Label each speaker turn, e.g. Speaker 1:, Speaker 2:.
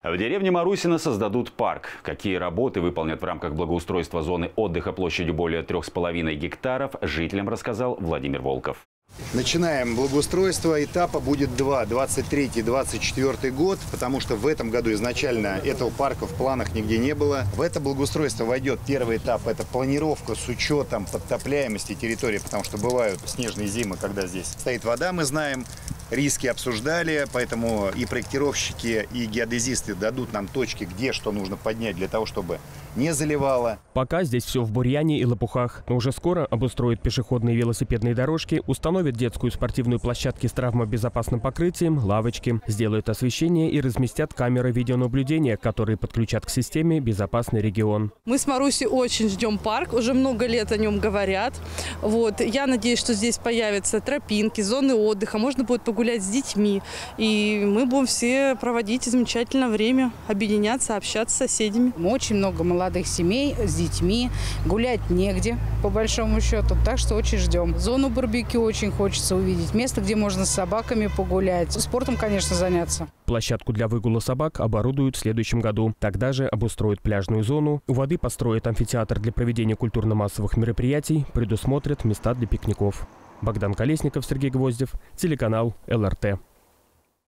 Speaker 1: В деревне Марусино создадут парк. Какие работы выполнят в рамках благоустройства зоны отдыха площадью более 3,5 гектаров, жителям рассказал Владимир Волков.
Speaker 2: Начинаем благоустройство. Этапа будет два. 23-24 год, потому что в этом году изначально этого парка в планах нигде не было. В это благоустройство войдет первый этап. Это планировка с учетом подтопляемости территории, потому что бывают снежные зимы, когда здесь стоит вода, мы знаем. Риски обсуждали, поэтому и проектировщики, и геодезисты дадут нам точки, где что нужно поднять для того, чтобы не заливало.
Speaker 3: Пока здесь все в бурьяне и лопухах, но уже скоро обустроят пешеходные и велосипедные дорожки, установят детскую спортивную площадку с травмобезопасным покрытием, лавочки, сделают освещение и разместят камеры видеонаблюдения, которые подключат к системе «Безопасный регион».
Speaker 4: Мы с Марусей очень ждем парк, уже много лет о нем говорят. Я надеюсь, что здесь появятся тропинки, зоны отдыха, можно будет погулять с детьми. И мы будем все проводить замечательное время, объединяться, общаться с соседями.
Speaker 5: Очень много молодых семей с детьми, гулять негде, по большому счету, так что очень ждем. Зону барбекю очень хочется увидеть, место, где можно с собаками погулять, спортом, конечно, заняться.
Speaker 3: Площадку для выгула собак оборудуют в следующем году. Тогда же обустроят пляжную зону, у воды построят амфитеатр для проведения культурно-массовых мероприятий, предусмотрят места для пикников. Богдан Колесников, Сергей Гвоздев, телеканал ЛРТ.